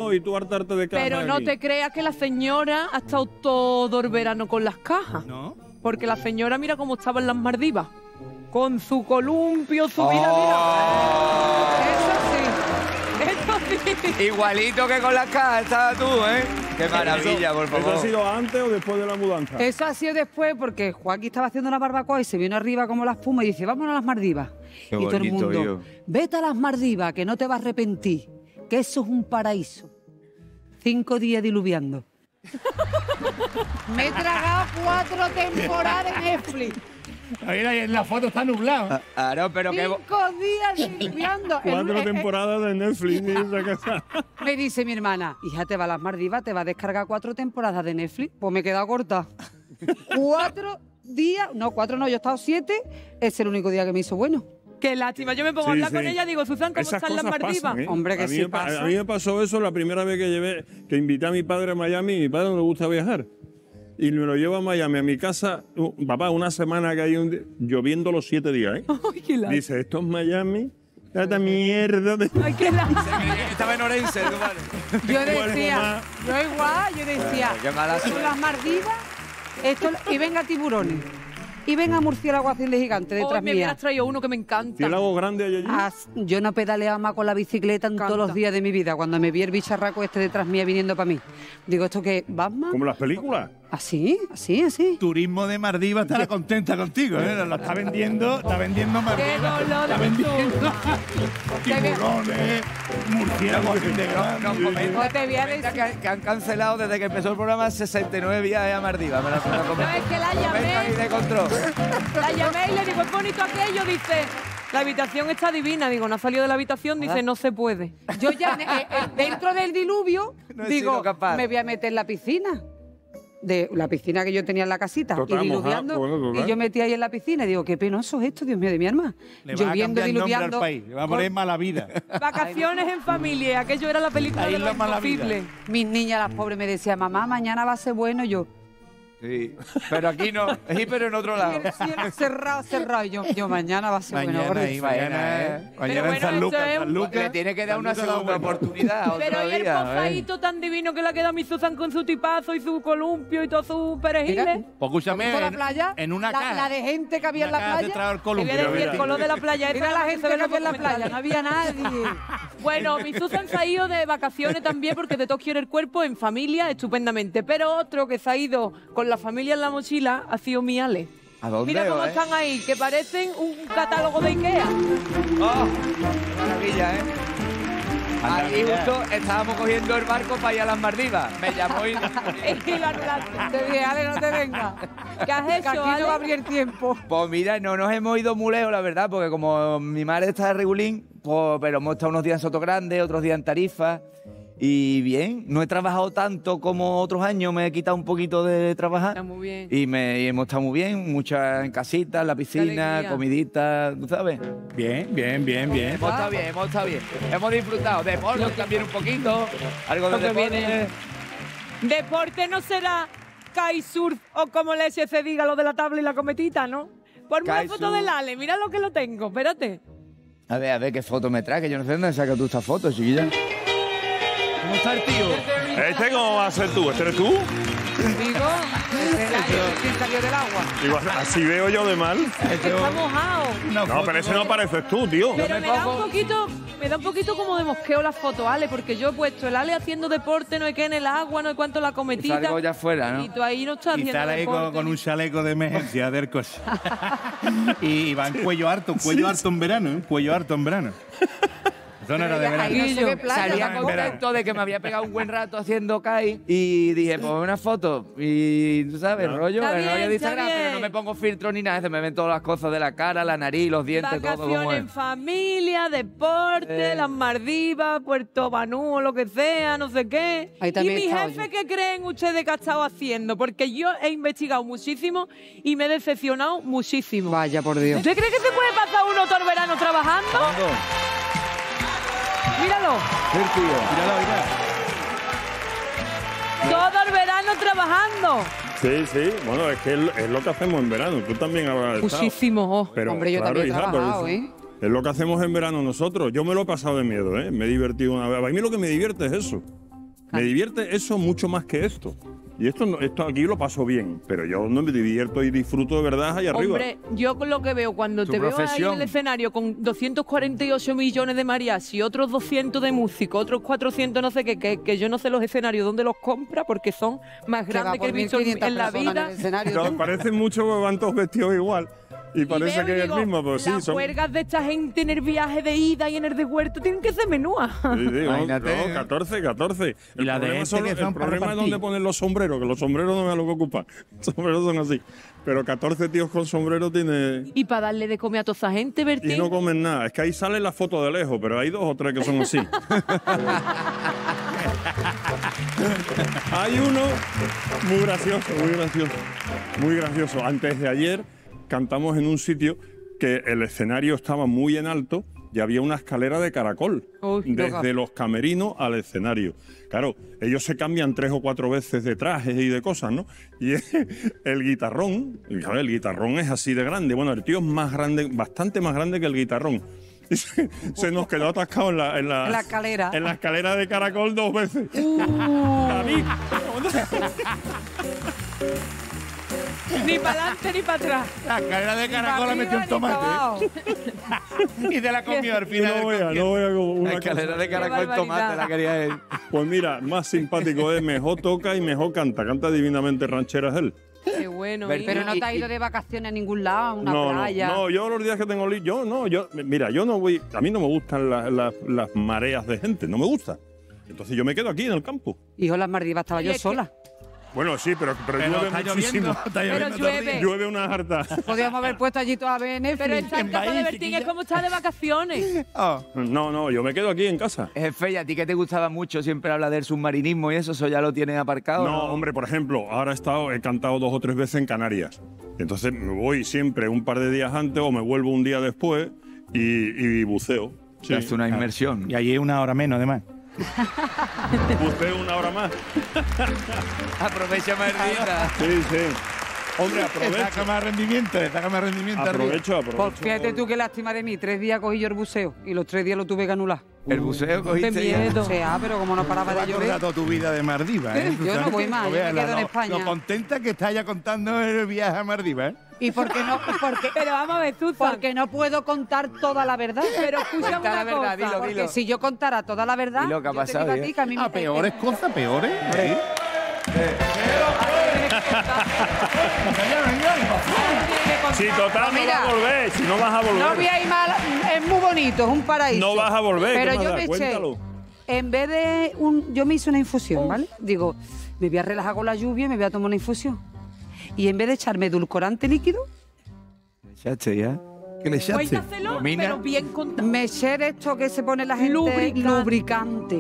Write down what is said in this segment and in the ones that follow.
y tú hartarte de cajas. Pero no aquí. te creas que la señora ha estado todo el verano con las cajas. ¿No? Porque la señora, mira cómo estaba en las Maldivas. Con su columpio, su vida, mira. Eso sí. Igualito que con las cajas estabas tú, ¿eh? Qué maravilla, por favor. ¿Eso ha sido antes o después de la mudanza? Eso ha sido después porque Joaquín estaba haciendo una barbacoa y se vino arriba como la espuma y dice, vámonos a las Maldivas. Qué Y todo el bonito, mundo, tío. vete a las Maldivas, que no te vas a arrepentir, que eso es un paraíso. 5 días diluviando. Me he tragado 4 temporadas de Netflix. Mira, en la foto está nublado. Claro, pero que... 5 días diluviando. 4 temporadas de Netflix en esa casa. Me dice mi hermana, hija, te va a las Maldivas, te va a descargar 4 temporadas de Netflix. Pues me he quedado corta. 4 días, no, 4 no, yo he estado 7, es el único día que me hizo bueno. Qué lástima. Yo me pongo a hablar con ella y digo, Susan, ¿cómo Esas están las cosas Maldivas? pasan, ¿eh? Hombre, que a mí sí me pasa. A mí me pasó eso la primera vez que invité a mi padre a Miami. Mi padre no le gusta viajar. Y me lo llevo a Miami, a mi casa. Papá, una semana que hay lloviendo los 7 días, ¿eh? Ay, qué lástima. Dice, esto es Miami. Esta mierda de... Ay, qué lástima. Estaba en Orense, tú, vale. Yo decía, yo decía, Qué mala esto suerte. las Maldivas, esto, y venga tiburones, y venga murciélago azules gigante Hoy detrás me mía. hubieras traído uno que me encanta. ¿Ciélago grande hay allí? Yo no pedaleaba más con la bicicleta en todos los días de mi vida. Cuando me vi el bicharraco este detrás mía viniendo para mí. Digo, ¿esto qué? ¿Batman? Como las películas. Así, así, así. Turismo de Maldivas estará contenta contigo, ¿eh? Lo está vendiendo Maldivas. Qué dolor Está de vendiendo tiburones, murciélagos de Nos comenta, No te voy a comenta decir. que han cancelado desde que empezó el programa 69 viajes a Maldivas. Me lo No, es que la comenta ahí llamé, de control. la llamé y le digo, es bonito aquello, dice, la habitación está divina. Digo, no ha salido de la habitación, dice, no se puede. Yo ya, dentro del diluvio, No he digo, sido capaz. me voy a meter en la piscina. De la piscina que yo tenía en la casita. Total, y diluviando. mojado, bueno, total. Y yo metí ahí en la piscina y digo, qué penoso es esto, Dios mío, de mi alma. Le va a Lloviendo, cambiar el nombre al diluviando. país. Le va a poner mala vida. Vacaciones en familia, aquello era la película La de isla lo mala vida. imposible. Mis niñas, las pobres, me decían, mamá, mañana va a ser bueno. Y yo, Sí, pero aquí no. Sí, pero en otro lado. el cielo cerrado. Y yo, mañana va a ser bueno. Mañana, gordi. y mañana, Pero mañana en bueno, San esto Lucas. es San un- Lucas. Le tiene que dar una San Lucas segunda da bueno. oportunidad. Pero otro y el día, posadito tan divino que le ha quedado a mi Susan con su tipazo y su columpio y todos sus perejiles. Mira, Pues escúchame, ¿Toda la playa? en una la, caja. la de gente que había en la Una caja playa. te trae el Te voy a columpio. decir el color de la playa. Mira esta la no gente se ve que había en la los playa, no comentarios. había nadie. Bueno, mi Susan se ha ido de vacaciones también porque de todos quiere el cuerpo en familia estupendamente. Pero otro que se ha ido con la familia en la mochila ha sido mi Ale. ¿A dónde? Mira cómo están ahí, que parecen un catálogo de Ikea. ¡Oh! ¡Qué maravilla, ¿eh? Aquí justo estábamos cogiendo el barco para ir a las Maldivas. Me llamó y... Y lo anulaste. Te dije, Ale, no te vengas. ¿Qué has Que hecho, aquí no va a Ale? abrir el tiempo. Pues mira, no nos hemos ido muy lejos, la verdad, porque como mi madre está de regulín, pues, pero hemos estado unos días en Sotogrande, otros días en Tarifa. Y bien, no he trabajado tanto como otros años, me he quitado un poquito de trabajar. Está muy bien. Y hemos estado muy bien, muchas en casita, en la piscina, alegría. comidita, ¿tú sabes? Bien, bien, bien, bien. Hemos estado bien, hemos estado bien. Hemos disfrutado. Deporte también un poquito, algo de Lo que deporte. viene. Deporte no será kitesurf o como leche se diga lo de la tabla y la cometita, ¿no? Ponme una Kitesurf. foto del Ale, mira lo que lo tengo, espérate. A ver, qué foto me trae, que yo no sé dónde sacas tú esta foto, chiquilla. ¿Cómo está el tío? ¿Este cómo va a ser tú? ¿Este eres tú? Digo, ¿quién salió del agua? Digo, así veo yo de mal. Está mojado. No, pero ese no pareces tú, tío. Pero me me da un pongo- poquito, me da un poquito como de mosqueo la foto, Ale, porque yo he puesto el Ale haciendo deporte, no hay que en el agua, no hay cuánto la cometita. Salgo ya afuera, Y ¿no? tú ahí no estás Y haciendo sale ahí deporte. con un chaleco de emergencia del coche. Y va en cuello harto en verano, ¿eh? Cuello harto en verano. Eso no era de verano. Ahí no se ve playa. Salía tampoco. contento de que me había pegado un buen rato haciendo kai y dije, pues una foto. Y tú sabes, rollo, Está el rollo bien, de está Instagram, pero no bien. me pongo filtro ni nada, se me ven todas las cosas de la cara, la nariz, los dientes, todo como Vacaciones es. en familia, deporte, las Maldivas, Puerto Banú, lo que sea, no sé qué. Ahí ¿Y también mi he estado jefe yo. qué creen ustedes que ha estado haciendo? Porque yo he investigado muchísimo y me he decepcionado muchísimo. Vaya, por Dios. ¿Usted cree que se puede pasar uno todo el verano trabajando? Míralo, Míralo, mira. todo el verano trabajando. Sí, sí. Bueno, es que es lo que hacemos en verano. Tú también habrás estado. Muchísimo. Oh. Pero, Hombre, yo claro, también he hija, trabajado, pero ¿eh? es lo que hacemos en verano nosotros. Yo me lo he pasado de miedo, ¿eh? Me he divertido una vez. A mí lo que me divierte es eso. Me divierte eso mucho más que esto. Y esto aquí lo paso bien, pero yo no me divierto y disfruto de verdad allá arriba. Hombre, yo con lo que veo, cuando Tu te veo ahí profesión. en el escenario con 248 millones de mariachis, otros 200 de músicos, otros 400 no sé qué, que yo no sé los escenarios dónde los compra porque son más Que va grandes que por he visto 1500 en la personas vida. en el escenario, No, tú. parece mucho que van todos vestidos igual. Y parece veo que y es digo, el mismo, pues sí, las son. huelgas de esta gente en el viaje de ida y en el de huerto tienen que ser menúas. Sí, sí, Imagínate. no, 14. Y la de este que son el para problema es repartir. dónde ponen los sombreros, que los sombreros no me dan lo que ocupan. Los sombreros son así. Pero 14 tíos con sombrero tiene. Y para darle de comer a toda esa gente, Bertín. Y no comen nada. Es que ahí sale la foto de lejos, pero hay 2 o 3 que son así. Hay uno muy gracioso, muy gracioso. Muy gracioso. Antes de ayer cantamos en un sitio que el escenario estaba muy en alto y había una escalera de caracol Uy, desde los camerinos al escenario. Claro, ellos se cambian 3 o 4 veces de trajes y de cosas, ¿no? Y el guitarrón, el guitarrón es así de grande. Bueno, el tío es más grande, bastante más grande que el guitarrón. Y se nos quedó atascado en la escalera. En la escalera de caracol 2 veces. David, Ni para adelante ni para atrás. La escalera de caracol le Arriba metió un ni tomate. pa' abajo. Y te la comió al final. no voy a como una La escalera cosa. de caracol barbaridad. tomate la quería él. Pues mira, más simpático es, mejor toca y mejor canta. Canta divinamente rancheras él. Qué bueno. Pero no te has ido de vacaciones a ningún lado, a una playa. No, yo los días que tengo mira, yo no voy, a mí no me gustan las mareas de gente, no me gusta. Entonces yo me quedo aquí en el campo. Hijo, las Maldivas estaba Y yo es que- sola. Bueno, sí, pero Pero llueve está muchísimo. lloviendo, está Pero lloviendo todo el llueve. día. Llueve una harta. Podríamos haber puesto allí toda BNF. Pero esta en en casa de Bahía, Bertín chiquilla. es como estar de vacaciones. Oh. No, yo me quedo aquí en casa. Jefe, ¿y a ti que te gustaba mucho? Siempre habla del submarinismo y eso ya lo tienes aparcado. No, hombre, por ejemplo, ahora he cantado 2 o 3 veces en Canarias. Entonces me voy siempre un par de días antes o me vuelvo un día después y buceo. Sí. Te hace una inmersión. Y allí 1 hora menos, además. Buceo 1 hora más. Aprovecha más el día. Sí, sí. Hombre, Le aprovecho. saca más rendimiento, le saca más rendimiento arriba. Aprovecho. Pues fíjate tú qué lástima de mí. 3 días cogí yo el buceo y los 3 días lo tuve que anular. El buceo cogiste Qué ya. miedo. O sea, pero como no Te paraba va a de acordar llover. toda tu vida de Maldivas, ¿eh? Yo no voy más, yo me quedo en España. Lo contenta que está ya contando el viaje a Maldivas, ¿eh? ¿Y por qué no? Pero vamos a ver, Susan. Porque no puedo contar toda la verdad. Pero escucha Cuenta una la verdad, cosa. dilo, Porque dilo. si yo contara toda la verdad, Dilo que ha yo te pasado, digo a ¿eh? ti que a mí A peores cosas, peores. ¿eh? Si total no Mira, vas a volver, si no vas a volver. No voy a ir mal, es muy bonito, es un paraíso. No vas a volver, ¿qué Pero más yo da? me eché, Cuéntalo. en vez de yo me hice una infusión, ¿vale? Digo, me voy a relajar con la lluvia y me voy a tomar una infusión. Y en vez de echarme edulcorante líquido, Echaste ya. ¿Qué le echaste? Cuéntaselo, Domina. pero bien contado. me eché de esto que se pone la gente Lubricante. lubricante.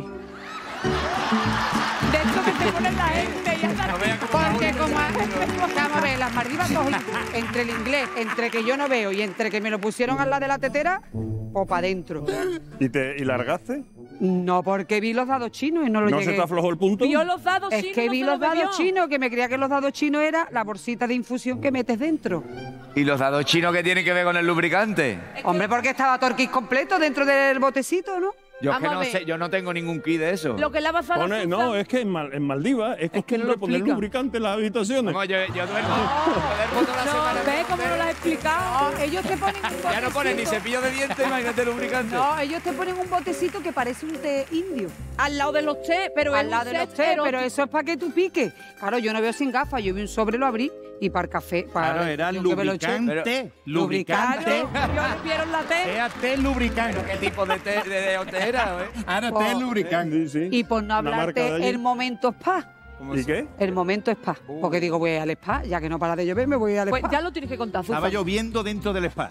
De esto que te ponen la gente y hasta Porque como vamos a ver, las Maldivas cogí entre el inglés, entre que yo no veo y entre que me lo pusieron al lado de la tetera, o para adentro. ¿Y largaste? No, porque vi los dados chinos y no lo ¿No llegué. se te aflojó el punto? vio los dados Es chinos, que no vi se los dados bebió. chinos, que me creía que los dados chinos era la bolsita de infusión que metes dentro. ¿Y los dados chinos qué tienen que ver con el lubricante? Hombre, porque estaba Torquís completo dentro del botecito, ¿no? Yo es que Vamos a no ver. sé, yo no tengo ningún kit de eso. Lo que le ha pasado a Susan. No, es que en Maldivas es que no costumbre lo poner explica. lubricante en las habitaciones. Vamos, yo duermo toda la semana. No, ¿ves cómo no lo has explicado? No, ellos te ponen un botecito. Ya no ponen ni cepillo de dientes, imagínate lubricante. No, ellos te ponen un botecito que parece un té indio. Al lado de los té, pero Al es lado un de los set té, erótico. pero eso es para que tú piques. Claro, yo no veo sin gafas, yo vi un sobre, lo abrí y para el café. Para Claro, era yo que me lo eché. lubricante. Lubricante. Lubricante. Yo vieron la té. Sea té lubricante. ¿Qué tipo de té de era, eh? Ahora té Oh. lubricante. Sí, sí. Y por no Una marca de hablarte allí. el momento spa. ¿Y qué? El momento spa. Porque digo, voy al spa, ya que no para de llover, me voy al Pues spa. ya lo tienes que contar, Susan. Estaba lloviendo dentro del spa.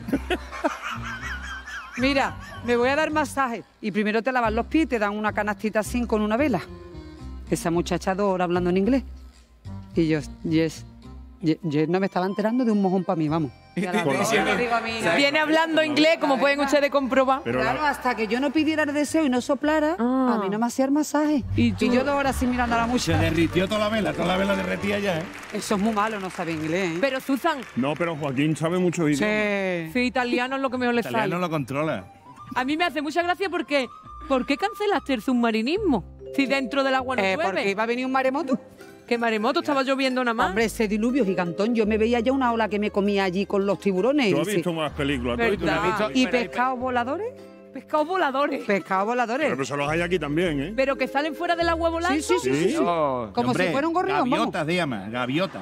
Mira, me voy a dar masaje. Y primero te lavan los pies y te dan una canastita así con una vela. Esa muchacha 2 horas hablando en inglés. Y yo, yes. No me estaba enterando de un mojón para mí, vamos. Ya la veo, ya le digo a mí, Viene hablando inglés, como pueden ustedes comprobar. Pero claro, hasta que yo no pidiera el deseo y no soplara, Ah. a mí no me hacía el masaje. ¿Y tú? yo 2 horas sin mirando a la Se muchacha. derritió toda la vela derretía ya, ¿eh? Eso es muy malo, no sabe inglés, ¿eh? Pero Susan, No, pero Joaquín sabe mucho idiomas. Sí. sí, italiano es lo que mejor le Italiano sale. lo controla. A mí me hace mucha gracia porque ¿por qué cancelaste el submarinismo? Si dentro del agua no Porque llueve. iba a venir un maremoto. ¿Qué maremoto? Estaba lloviendo nada más. Hombre, ese diluvio gigantón. Yo me veía ya una ola que me comía allí con los tiburones. Tú y has visto más películas. ¿Tú has visto ¿Verdad? una película? ¿Y pescados voladores? Pescados voladores. Pescados voladores. Pero eso los hay aquí también, ¿eh? Pero que salen fuera del agua volando. Sí, sí, sí, sí, sí. No. Como Hombre, si fuera un gorrión, vamos. Gaviotas, se llama, gaviotas.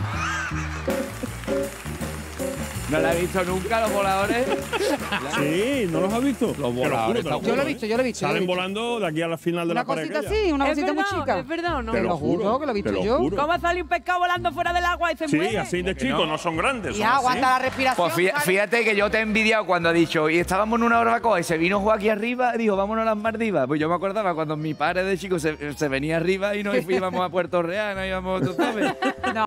No la he visto nunca, los voladores. Sí, ¿no los has visto? Los voladores, Te lo Yo lo he juro, visto, ¿eh? yo lo he visto. yo lo he Salen visto. volando de aquí a la final de Una la pared. cosita aquella. así, una ¿Es cosita muy verdad? chica. ¿Es verdad o no? Te lo juro, que lo he visto te lo yo. juro. ¿Cómo sale un pescado volando fuera del agua y se Sí, mueve? así de chico, no son grandes. Y son así. aguanta la respiración. Pues fíjate que yo te he envidiado cuando ha dicho, y estábamos en una barbacoa y se vino Juan aquí arriba y dijo, vámonos a las Maldivas. Pues yo me acordaba cuando mi padre de chico se venía arriba y nos íbamos a Puerto Real, nos íbamos, tú sabes.